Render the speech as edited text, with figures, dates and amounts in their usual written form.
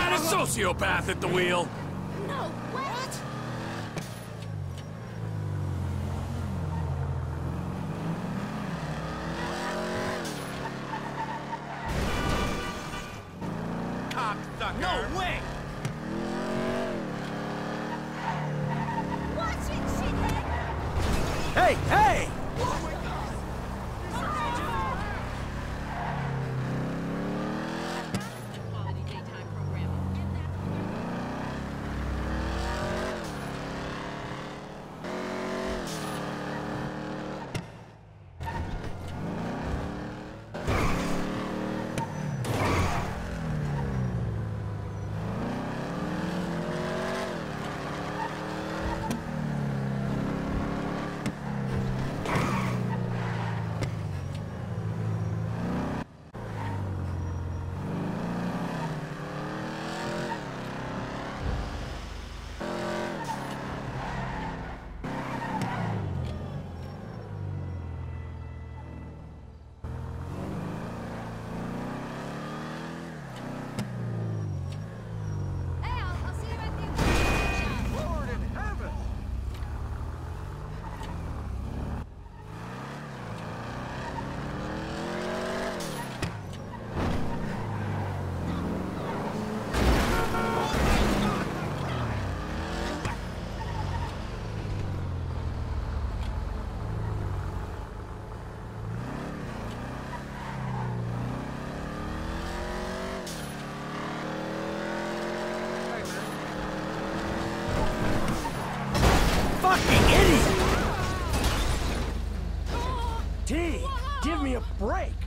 got a sociopath at the wheel. No, what? Cocksucker. No way! Watch it, shithead! Hey, hey! Quality daytime programming. Hey, I'll see you at the Lord in heaven! Fucking idiot! T, give me a break!